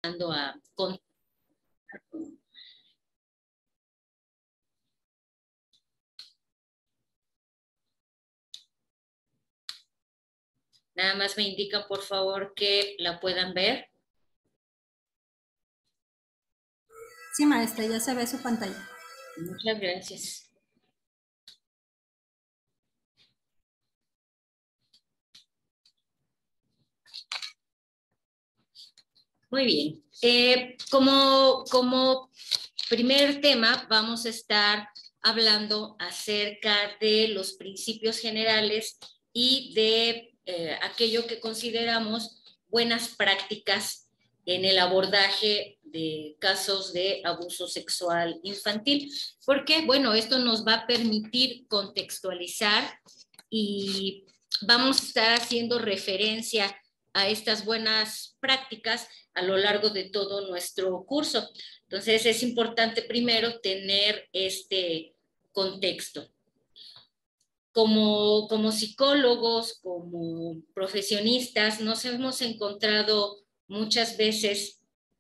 a... Nada más me indican, por favor, que la puedan ver. Sí, maestra, ya se ve su pantalla. Muchas gracias. Muy bien. Como primer tema, vamos a estar hablando acerca de los principios generales y de aquello que consideramos buenas prácticas en el abordaje de casos de abuso sexual infantil, porque, bueno, esto nos va a permitir contextualizar y vamos a estar haciendo referencia a estas buenas prácticas a lo largo de todo nuestro curso. Entonces, es importante primero tener este contexto. Como psicólogos, como profesionistas, nos hemos encontrado muchas veces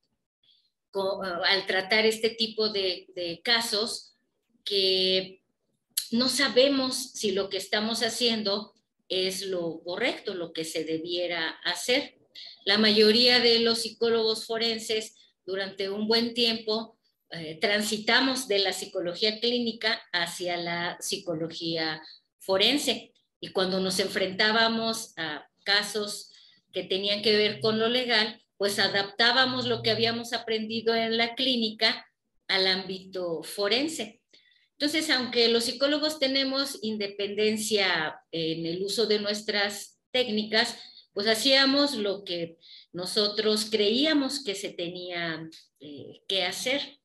al tratar este tipo de casos que no sabemos si lo que estamos haciendo es lo correcto, lo que se debiera hacer. La mayoría de los psicólogos forenses durante un buen tiempo transitamos de la psicología clínica hacia la psicología forense. Y cuando nos enfrentábamos a casos que tenían que ver con lo legal, pues adaptábamos lo que habíamos aprendido en la clínica al ámbito forense. Entonces, aunque los psicólogos tenemos independencia en el uso de nuestras técnicas, pues hacíamos lo que nosotros creíamos que se tenía que hacer.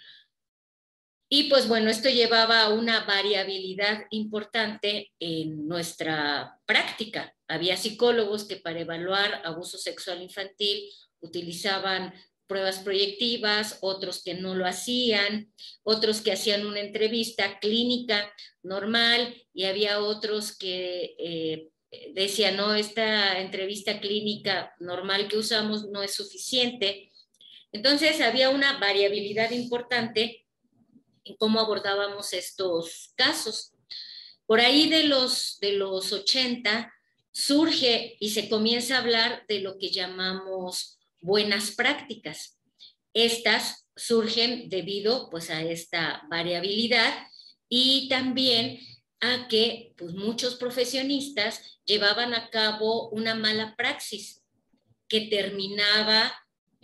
Y pues bueno, esto llevaba a una variabilidad importante en nuestra práctica. Había psicólogos que para evaluar abuso sexual infantil utilizaban pruebas proyectivas, otros que no lo hacían, otros que hacían una entrevista clínica normal y había otros que decían, no, esta entrevista clínica normal que usamos no es suficiente. Entonces había una variabilidad importante en cómo abordábamos estos casos. Por ahí de los 80 surge y se comienza a hablar de lo que llamamos buenas prácticas. Estas surgen debido pues a esta variabilidad y también a que pues, muchos profesionistas llevaban a cabo una mala praxis que terminaba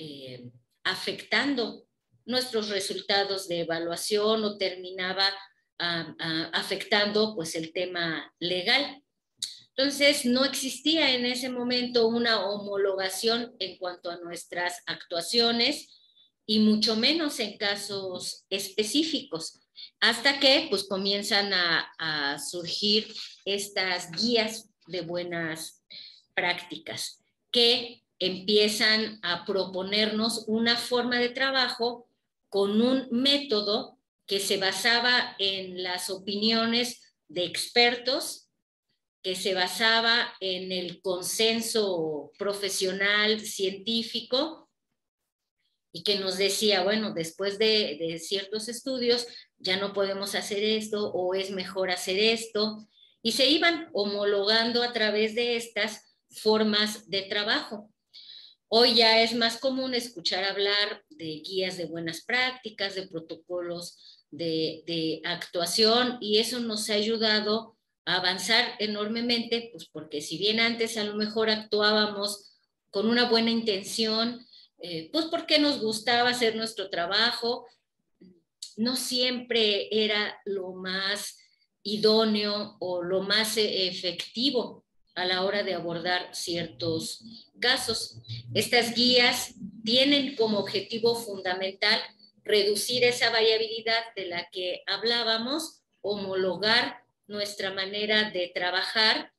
afectando nuestros resultados de evaluación o terminaba afectando pues el tema legal. Entonces, no existía en ese momento una homologación en cuanto a nuestras actuaciones y mucho menos en casos específicos, hasta que pues comienzan a surgir estas guías de buenas prácticas que empiezan a proponernos una forma de trabajo con un método que se basaba en las opiniones de expertos, que se basaba en el consenso profesional científico y que nos decía, bueno, después de ciertos estudios ya no podemos hacer esto o es mejor hacer esto, y se iban homologando a través de estas formas de trabajo. Hoy ya es más común escuchar hablar de guías de buenas prácticas, de protocolos de actuación, y eso nos ha ayudado a avanzar enormemente, pues porque si bien antes a lo mejor actuábamos con una buena intención, pues porque nos gustaba hacer nuestro trabajo, no siempre era lo más idóneo o lo más efectivo a la hora de abordar ciertos casos. Estas guías tienen como objetivo fundamental reducir esa variabilidad de la que hablábamos, homologar nuestra manera de trabajar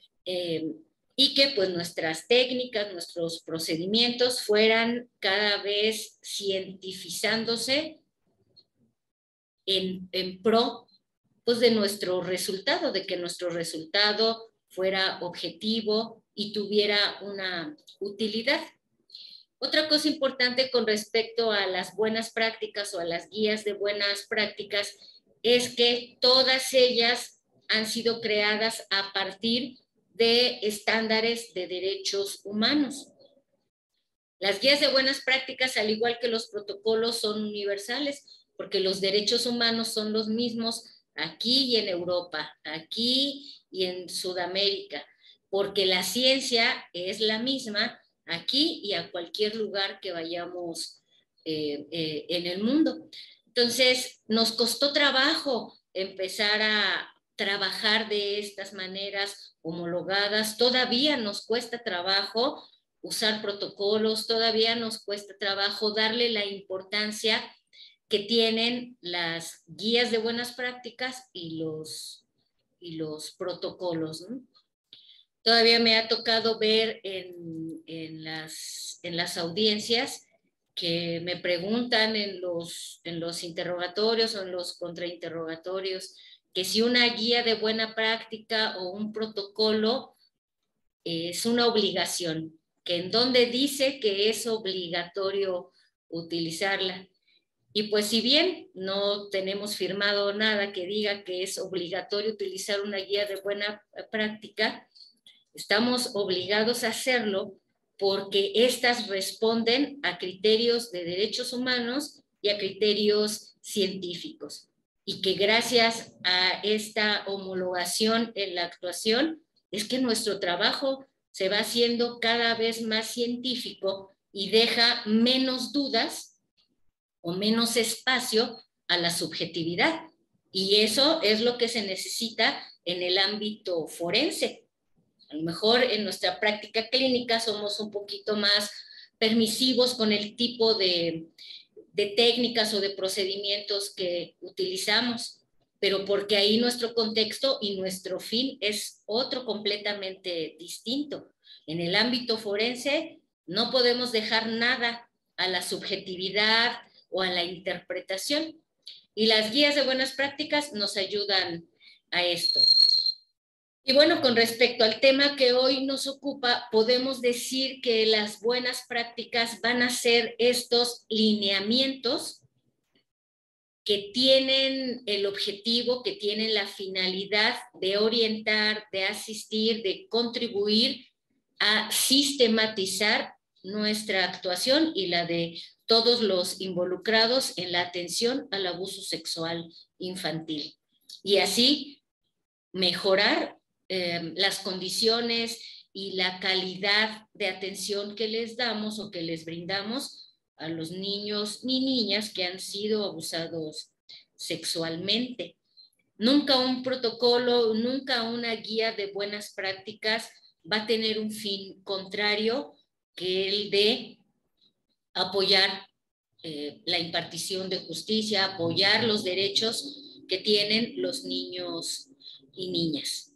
y que pues nuestras técnicas, nuestros procedimientos fueran cada vez cientifizándose en pro pues, de nuestro resultado, de que nuestro resultado fuera objetivo y tuviera una utilidad. Otra cosa importante con respecto a las buenas prácticas o a las guías de buenas prácticas es que todas ellas han sido creadas a partir de estándares de derechos humanos. Las guías de buenas prácticas, al igual que los protocolos, son universales, porque los derechos humanos son los mismos aquí y en Europa, aquí y en Sudamérica, porque la ciencia es la misma aquí y a cualquier lugar que vayamos en el mundo. Entonces, nos costó trabajo empezar a trabajar de estas maneras homologadas. Todavía nos cuesta trabajo usar protocolos, todavía nos cuesta trabajo darle la importancia que tienen las guías de buenas prácticas y los protocolos, ¿no? Todavía me ha tocado ver en las audiencias que me preguntan en los interrogatorios o en los contrainterrogatorios que si una guía de buena práctica o un protocolo es una obligación, que en donde dice que es obligatorio utilizarla. Y pues si bien no tenemos firmado nada que diga que es obligatorio utilizar una guía de buena práctica, estamos obligados a hacerlo porque estas responden a criterios de derechos humanos y a criterios científicos. Y que gracias a esta homologación en la actuación es que nuestro trabajo se va haciendo cada vez más científico y deja menos dudas o menos espacio a la subjetividad. Y eso es lo que se necesita en el ámbito forense. A lo mejor en nuestra práctica clínica somos un poquito más permisivos con el tipo de técnicas o de procedimientos que utilizamos, pero porque ahí nuestro contexto y nuestro fin es otro completamente distinto. En el ámbito forense no podemos dejar nada a la subjetividad o a la interpretación, y las guías de buenas prácticas nos ayudan a esto. Y bueno, con respecto al tema que hoy nos ocupa, podemos decir que las buenas prácticas van a ser estos lineamientos que tienen el objetivo, que tienen la finalidad de orientar, de asistir, de contribuir a sistematizar nuestra actuación y la de todos los involucrados en la atención al abuso sexual infantil. Y así mejorar las condiciones y la calidad de atención que les damos o que les brindamos a los niños y niñas que han sido abusados sexualmente. Nunca un protocolo, nunca una guía de buenas prácticas va a tener un fin contrario que el de apoyar la impartición de justicia, apoyar los derechos que tienen los niños y niñas.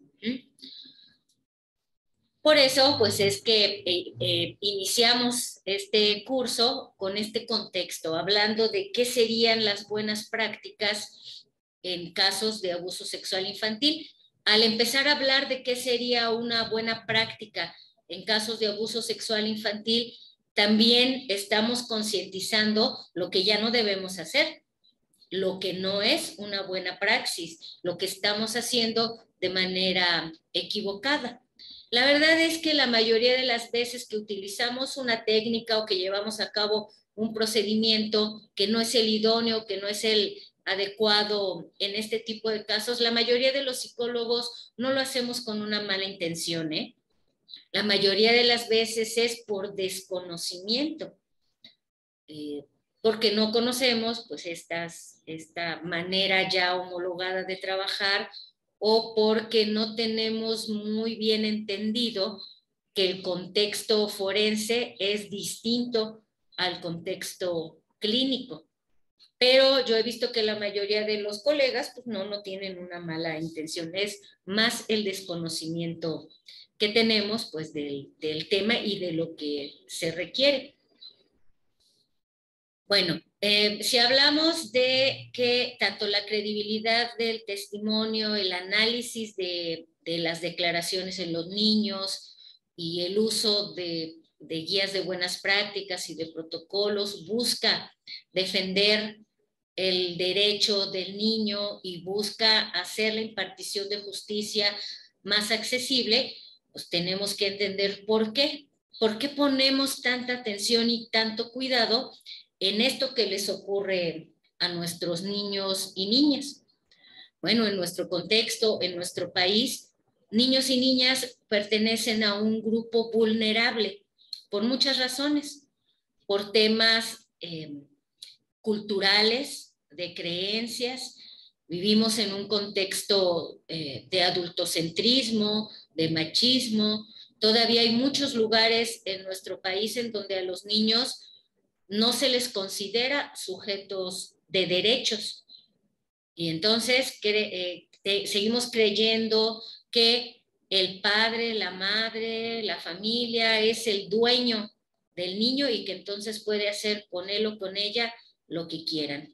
Por eso, pues es que iniciamos este curso con este contexto, hablando de qué serían las buenas prácticas en casos de abuso sexual infantil. Al empezar a hablar de qué sería una buena práctica en casos de abuso sexual infantil, también estamos concientizando lo que ya no debemos hacer, lo que no es una buena praxis, lo que estamos haciendo de manera equivocada. La verdad es que la mayoría de las veces que utilizamos una técnica o que llevamos a cabo un procedimiento que no es el idóneo, que no es el adecuado en este tipo de casos, la mayoría de los psicólogos no lo hacemos con una mala intención, ¿eh? La mayoría de las veces es por desconocimiento, porque no conocemos pues esta manera ya homologada de trabajar, o porque no tenemos muy bien entendido que el contexto forense es distinto al contexto clínico. Pero yo he visto que la mayoría de los colegas pues no tienen una mala intención, es más el desconocimiento que tenemos pues del tema y de lo que se requiere. Bueno, si hablamos de que tanto la credibilidad del testimonio, el análisis de las declaraciones en los niños y el uso de de guías de buenas prácticas y de protocolos, busca defender el derecho del niño y busca hacer la impartición de justicia más accesible, pues tenemos que entender por qué. ¿Por qué ponemos tanta atención y tanto cuidado en esto que les ocurre a nuestros niños y niñas? Bueno, en nuestro contexto, en nuestro país, niños y niñas pertenecen a un grupo vulnerable por muchas razones, por temas culturales, de creencias. Vivimos en un contexto de adultocentrismo, de machismo. Todavía hay muchos lugares en nuestro país en donde a los niños no se les considera sujetos de derechos. Y entonces seguimos creyendo que el padre, la madre, la familia es el dueño del niño y que entonces puede hacer con él o con ella lo que quieran.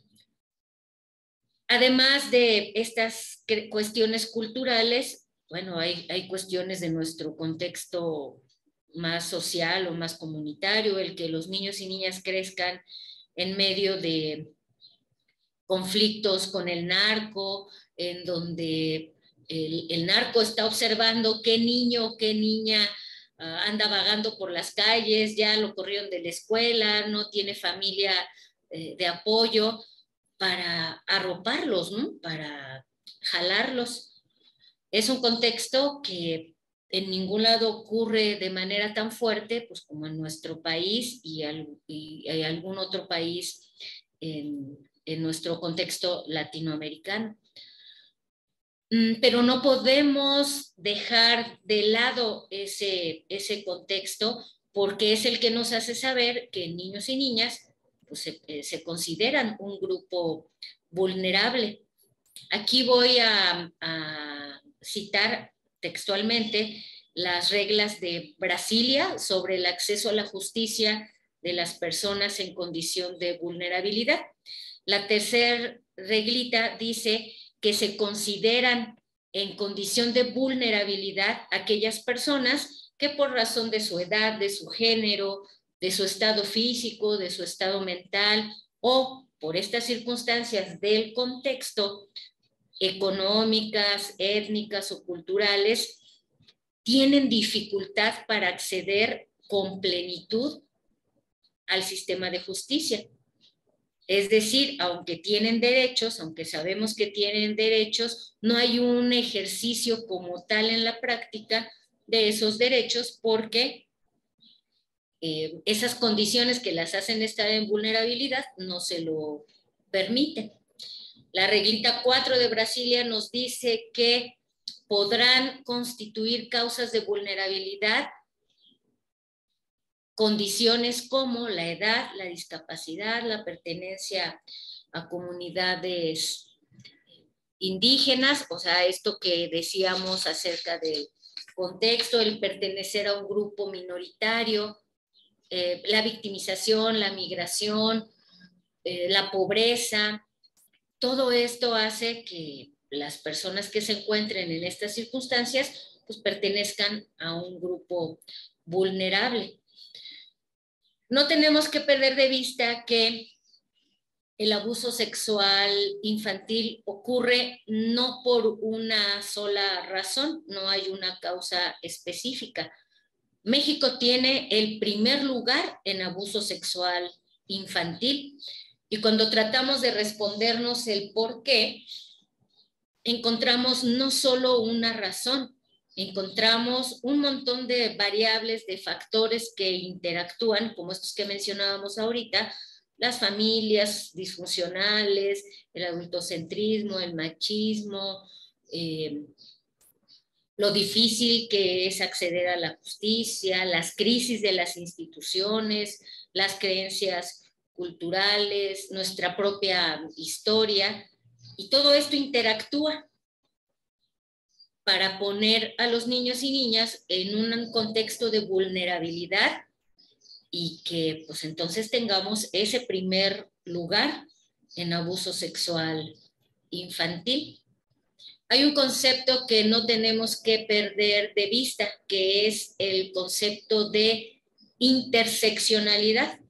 Además de estas cuestiones culturales, bueno, hay cuestiones de nuestro contexto más social o más comunitario, el que los niños y niñas crezcan en medio de conflictos con el narco, en donde el narco está observando qué niño, qué niña anda vagando por las calles, ya lo corrieron de la escuela, no tiene familia de apoyo para arroparlos, ¿no? Para jalarlos. Es un contexto que en ningún lado ocurre de manera tan fuerte, pues como en nuestro país y algún otro país en nuestro contexto latinoamericano. Pero no podemos dejar de lado ese contexto porque es el que nos hace saber que niños y niñas pues, se consideran un grupo vulnerable. Aquí voy a citar textualmente las reglas de Brasilia sobre el acceso a la justicia de las personas en condición de vulnerabilidad. La tercera reglita dice que se consideran en condición de vulnerabilidad aquellas personas que por razón de su edad, de su género, de su estado físico, de su estado mental o por estas circunstancias del contexto económicas, étnicas o culturales, tienen dificultad para acceder con plenitud al sistema de justicia. Es decir, aunque tienen derechos, aunque sabemos que tienen derechos, no hay un ejercicio como tal en la práctica de esos derechos porque esas condiciones que las hacen estar en vulnerabilidad no se lo permiten. La reglita 4 de Brasilia nos dice que podrán constituir causas de vulnerabilidad condiciones como la edad, la discapacidad, la pertenencia a comunidades indígenas, o sea, esto que decíamos acerca del contexto, el pertenecer a un grupo minoritario, la victimización, la migración, la pobreza. Todo esto hace que las personas que se encuentren en estas circunstancias pues pertenezcan a un grupo vulnerable. No tenemos que perder de vista que el abuso sexual infantil ocurre no por una sola razón, no hay una causa específica. México tiene el primer lugar en abuso sexual infantil y cuando tratamos de respondernos el por qué, encontramos no solo una razón, encontramos un montón de variables, de factores que interactúan, como estos que mencionábamos ahorita, las familias disfuncionales, el adultocentrismo, el machismo, lo difícil que es acceder a la justicia, las crisis de las instituciones, las creencias culturales, nuestra propia historia, y todo esto interactúa para poner a los niños y niñas en un contexto de vulnerabilidad y que pues entonces tengamos ese primer lugar en abuso sexual infantil. Hay un concepto que no tenemos que perder de vista, que es el concepto de interseccionalidad.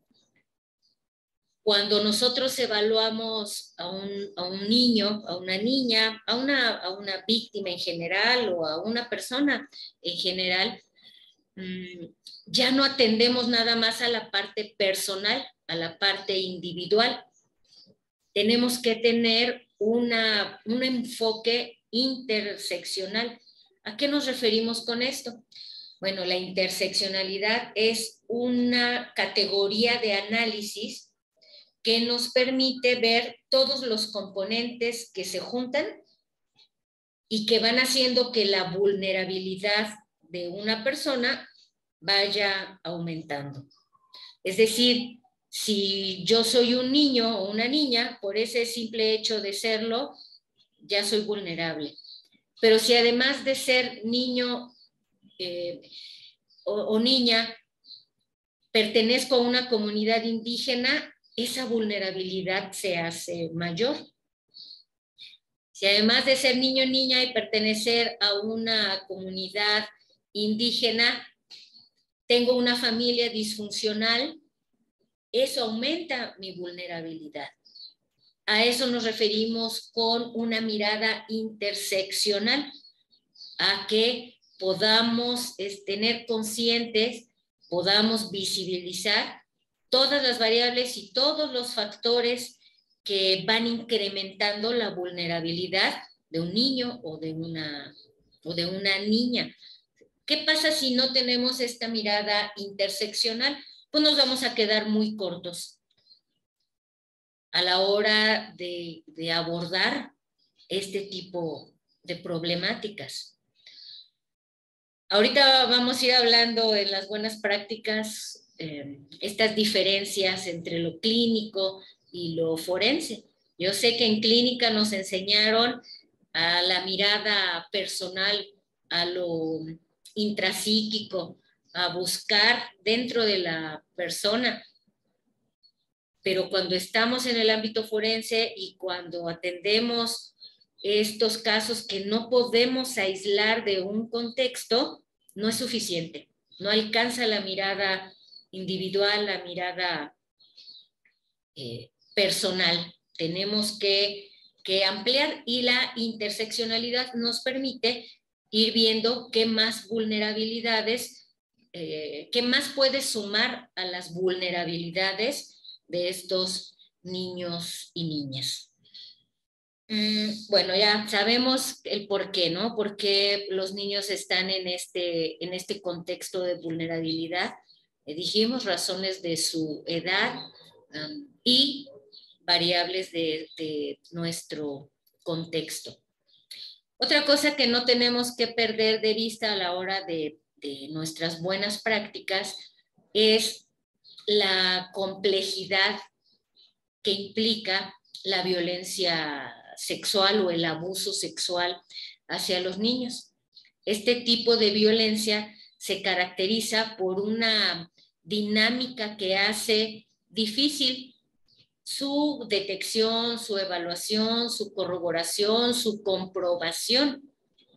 Cuando nosotros evaluamos a un niño, a una niña, a una víctima en general o a una persona en general, ya no atendemos nada más a la parte personal, a la parte individual. Tenemos que tener un enfoque interseccional. ¿A qué nos referimos con esto? Bueno, la interseccionalidad es una categoría de análisis que nos permite ver todos los componentes que se juntan y que van haciendo que la vulnerabilidad de una persona vaya aumentando. Es decir, si yo soy un niño o una niña, por ese simple hecho de serlo, ya soy vulnerable. Pero si además de ser niño o niña, pertenezco a una comunidad indígena, esa vulnerabilidad se hace mayor. Si además de ser niño o niña y pertenecer a una comunidad indígena, tengo una familia disfuncional, eso aumenta mi vulnerabilidad. A eso nos referimos con una mirada interseccional, a que podamos tener conscientes, podamos visibilizar todas las variables y todos los factores que van incrementando la vulnerabilidad de un niño o de una niña. ¿Qué pasa si no tenemos esta mirada interseccional? Pues nos vamos a quedar muy cortos a la hora de abordar este tipo de problemáticas. Ahorita vamos a ir hablando en las buenas prácticas estas diferencias entre lo clínico y lo forense. Yo sé que en clínica nos enseñaron a la mirada personal, a lo intrapsíquico, a buscar dentro de la persona. Pero cuando estamos en el ámbito forense y cuando atendemos estos casos que no podemos aislar de un contexto, no es suficiente. No alcanza la mirada individual, la mirada personal. Tenemos que ampliar, y la interseccionalidad nos permite ir viendo qué más vulnerabilidades, qué más puede sumar a las vulnerabilidades de estos niños y niñas. Bueno, ya sabemos el por qué, ¿no? Por qué los niños están en este contexto de vulnerabilidad. Dijimos razones de su edad y variables de nuestro contexto. Otra cosa que no tenemos que perder de vista a la hora de nuestras buenas prácticas es la complejidad que implica la violencia sexual o el abuso sexual hacia los niños. Este tipo de violencia se caracteriza por una dinámica que hace difícil su detección, su evaluación, su corroboración, su comprobación.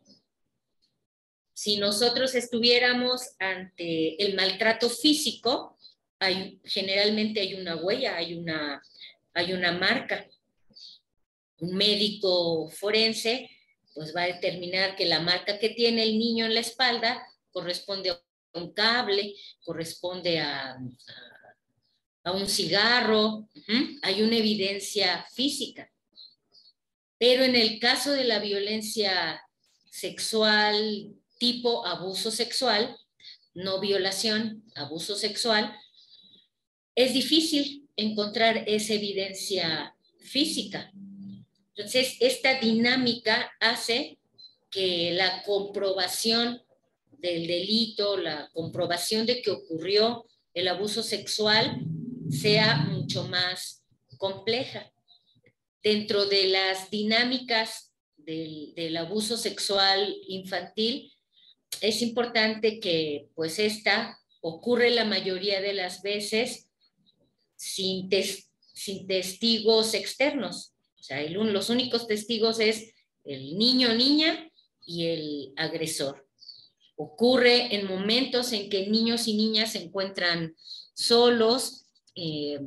Si nosotros estuviéramos ante el maltrato físico, generalmente hay una huella, hay una marca. Un médico forense pues va a determinar que la marca que tiene el niño en la espalda corresponde a un cable, corresponde a un cigarro, hay una evidencia física. Pero en el caso de la violencia sexual tipo abuso sexual, no violación, abuso sexual, es difícil encontrar esa evidencia física. Entonces, esta dinámica hace que la comprobación del delito, la comprobación de que ocurrió el abuso sexual sea mucho más compleja. Dentro de las dinámicas del abuso sexual infantil, es importante que pues esta ocurre la mayoría de las veces sin testigos externos. O sea, los únicos testigos es el niño o niña y el agresor. ocurre en momentos en que niños y niñas se encuentran solos y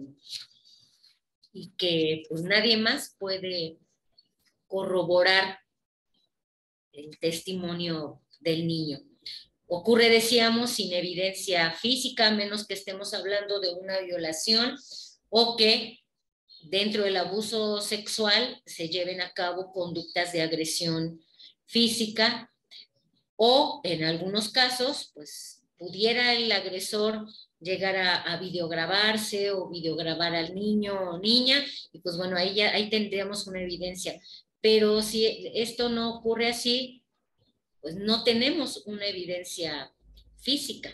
que pues nadie más puede corroborar el testimonio del niño. Ocurre, decíamos, sin evidencia física, a menos que estemos hablando de una violación o que dentro del abuso sexual se lleven a cabo conductas de agresión física o en algunos casos, pues pudiera el agresor llegar a videograbarse o videograbar al niño o niña y pues bueno, ahí tendríamos una evidencia. Pero si esto no ocurre así, pues no tenemos una evidencia física.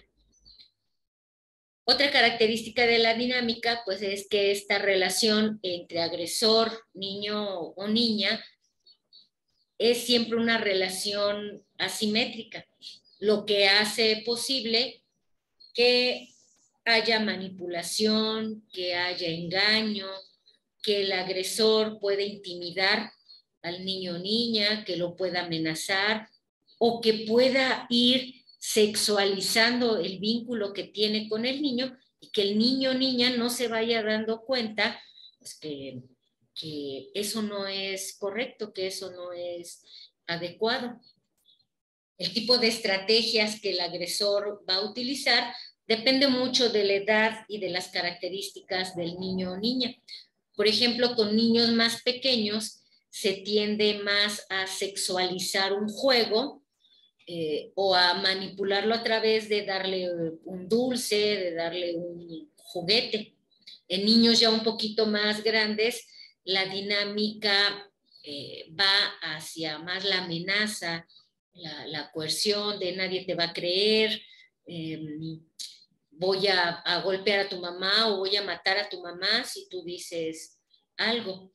Otra característica de la dinámica, pues es que esta relación entre agresor, niño o niña, es siempre una relación asimétrica, lo que hace posible que haya manipulación, que haya engaño, que el agresor puede intimidar al niño o niña, que lo pueda amenazar o que pueda ir sexualizando el vínculo que tiene con el niño y que el niño o niña no se vaya dando cuenta pues, que eso no es correcto, que eso no es adecuado. El tipo de estrategias que el agresor va a utilizar depende mucho de la edad y de las características del niño o niña. Por ejemplo, con niños más pequeños se tiende más a sexualizar un juego o a manipularlo a través de darle un dulce, de darle un juguete. En niños ya un poquito más grandes, la dinámica va hacia más la amenaza, la coerción de nadie te va a creer, voy a golpear a tu mamá o voy a matar a tu mamá si tú dices algo.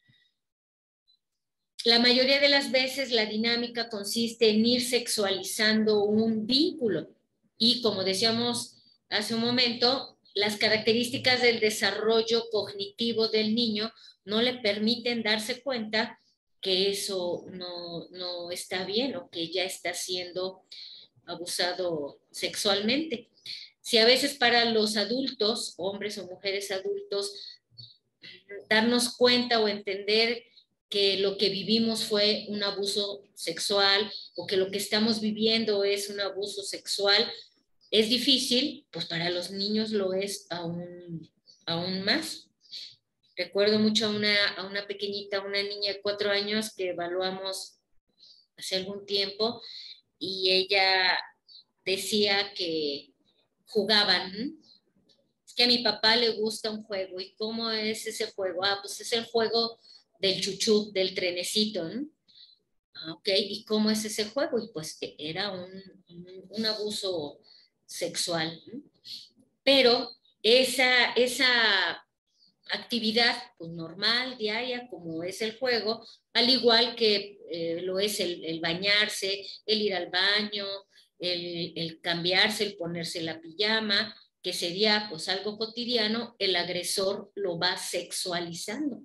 La mayoría de las veces la dinámica consiste en ir sexualizando un vínculo y como decíamos hace un momento, las características del desarrollo cognitivo del niño no le permiten darse cuenta que eso no está bien o que ya está siendo abusado sexualmente. Si a veces para los adultos, hombres o mujeres adultos, darnos cuenta o entender que lo que vivimos fue un abuso sexual o que lo que estamos viviendo es un abuso sexual, es difícil, pues para los niños lo es aún más. Recuerdo mucho a una pequeñita, una niña de 4 años que evaluamos hace algún tiempo y ella decía que jugaban, ¿no? Es que a mi papá le gusta un juego. ¿Y cómo es ese juego? Ah, pues es el juego del chuchú, del trenecito, ¿no? Ah, ok, ¿y cómo es ese juego? Y pues era un abuso sexual, ¿no? Pero esa actividad pues, normal, diaria, como es el juego, al igual que lo es el bañarse, el ir al baño, el cambiarse, el ponerse la pijama, que sería pues algo cotidiano, el agresor lo va sexualizando.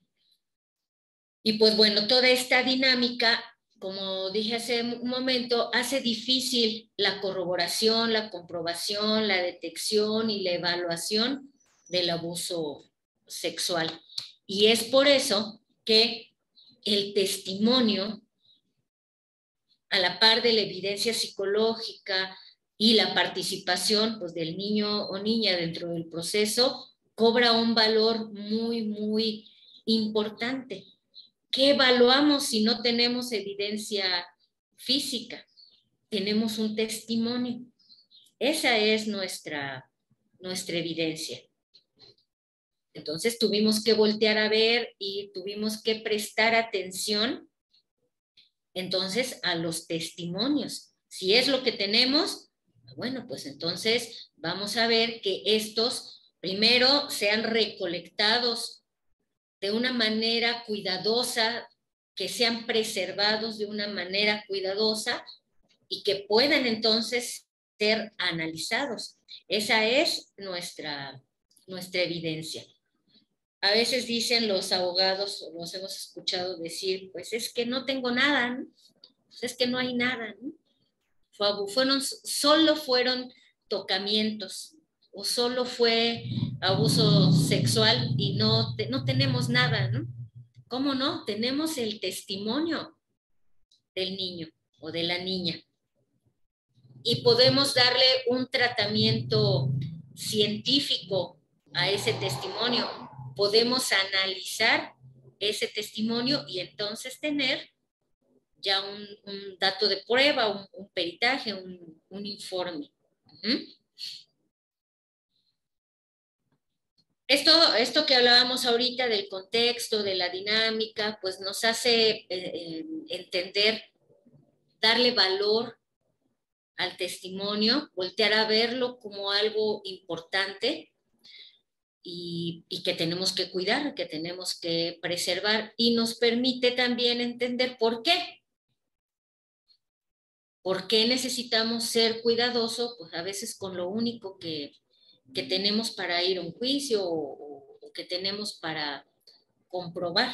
Y pues bueno, toda esta dinámica, como dije hace un momento, hace difícil la corroboración, la comprobación, la detección y la evaluación del abuso sexual. Y es por eso que el testimonio, a la par de la evidencia psicológica y la participación pues, del niño o niña dentro del proceso, cobra un valor muy, muy importante. ¿Qué evaluamos si no tenemos evidencia física? Tenemos un testimonio. Esa es nuestra evidencia. Entonces tuvimos que voltear a ver y tuvimos que prestar atención entonces a los testimonios. Si es lo que tenemos, bueno, pues entonces vamos a ver que estos primero sean recolectados de una manera cuidadosa, que sean preservados de una manera cuidadosa y que puedan entonces ser analizados. Esa es nuestra evidencia. A veces dicen los abogados, los hemos escuchado decir, pues es que no tengo nada, ¿no? Pues es que no hay nada, ¿no? solo fueron tocamientos o solo fue abuso sexual y no tenemos nada, ¿no? ¿Cómo no? Tenemos el testimonio del niño o de la niña y podemos darle un tratamiento científico a ese testimonio. Podemos analizar ese testimonio y entonces tener ya un dato de prueba, un peritaje, un informe. Esto que hablábamos ahorita del contexto, de la dinámica, pues nos hace entender, darle valor al testimonio, voltear a verlo como algo importante y que tenemos que cuidar, que tenemos que preservar, y nos permite también entender por qué. ¿Por qué necesitamos ser cuidadosos? Pues a veces con lo único que tenemos para ir a un juicio o que tenemos para comprobar.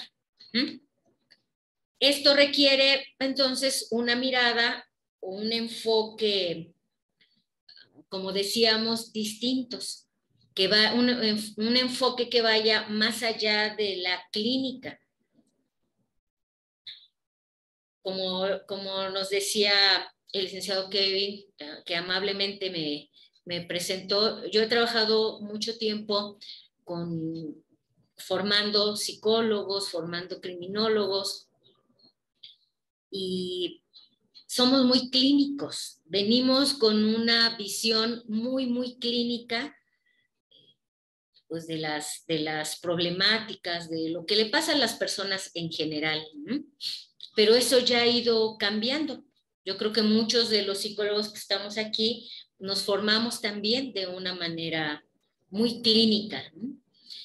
Esto requiere entonces una mirada o un enfoque, como decíamos, distintos, un enfoque que vaya más allá de la clínica. Como nos decía el licenciado Kevin, que amablemente me presentó, yo he trabajado mucho tiempo formando psicólogos, formando criminólogos, y somos muy clínicos, venimos con una visión muy, muy clínica, pues de las problemáticas, de lo que le pasa a las personas en general, ¿no? Pero eso ya ha ido cambiando. Yo creo que muchos de los psicólogos que estamos aquí nos formamos también de una manera muy clínica, ¿no?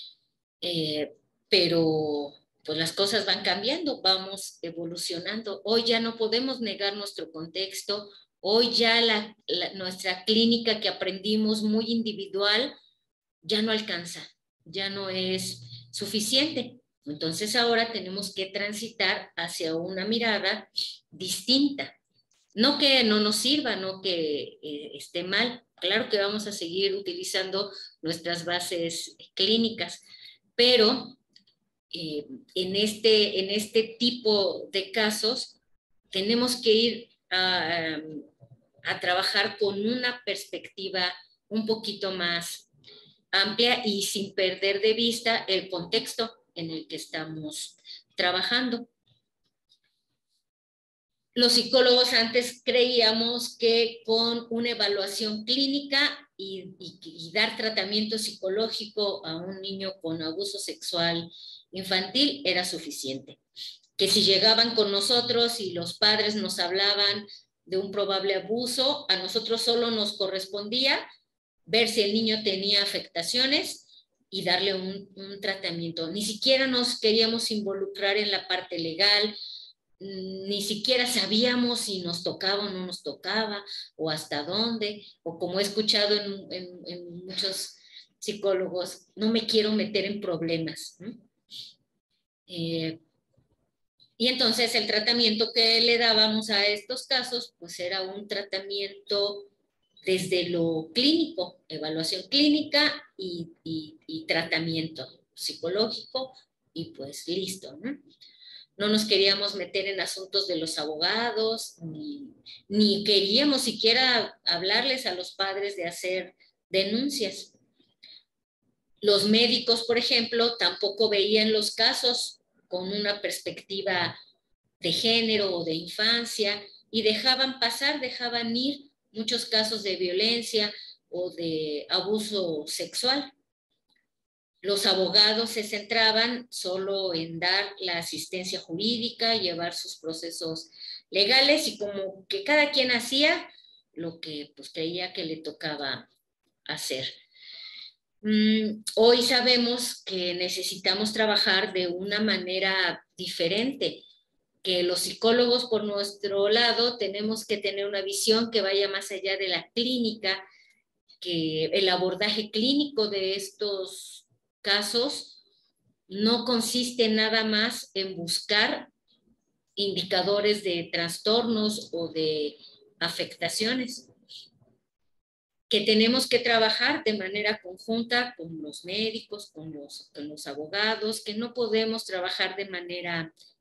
Pero pues las cosas van cambiando, vamos evolucionando. Hoy ya no podemos negar nuestro contexto, hoy ya nuestra clínica que aprendimos muy individual ya no alcanza, ya no es suficiente. Entonces ahora tenemos que transitar hacia una mirada distinta. No que no nos sirva, no que esté mal. Claro que vamos a seguir utilizando nuestras bases clínicas, pero en este tipo de casos tenemos que ir a trabajar con una perspectiva un poquito más amplia y sin perder de vista el contexto en el que estamos trabajando. Los psicólogos antes creíamos que con una evaluación clínica y dar tratamiento psicológico a un niño con abuso sexual infantil era suficiente. Que si llegaban con nosotros y los padres nos hablaban de un probable abuso, a nosotros solo nos correspondía ver si el niño tenía afectaciones y darle un tratamiento. Ni siquiera nos queríamos involucrar en la parte legal, ni siquiera sabíamos si nos tocaba o no nos tocaba, o hasta dónde, o como he escuchado en muchos psicólogos, no me quiero meter en problemas, ¿no? Y entonces el tratamiento que le dábamos a estos casos, pues era un tratamiento desde lo clínico, evaluación clínica y tratamiento psicológico, y pues listo, ¿no? No nos queríamos meter en asuntos de los abogados, ni queríamos siquiera hablarles a los padres de hacer denuncias. Los médicos, por ejemplo, tampoco veían los casos con una perspectiva de género o de infancia y dejaban pasar, dejaban ir muchos casos de violencia o de abuso sexual. Los abogados se centraban solo en dar la asistencia jurídica, llevar sus procesos legales y como que cada quien hacía lo que pues creía que le tocaba hacer. Hoy sabemos que necesitamos trabajar de una manera diferente, que los psicólogos por nuestro lado tenemos que tener una visión que vaya más allá de la clínica, que el abordaje clínico de estos casos no consiste nada más en buscar indicadores de trastornos o de afectaciones que tenemos que trabajar de manera conjunta con los médicos, con los abogados, que no podemos trabajar de manera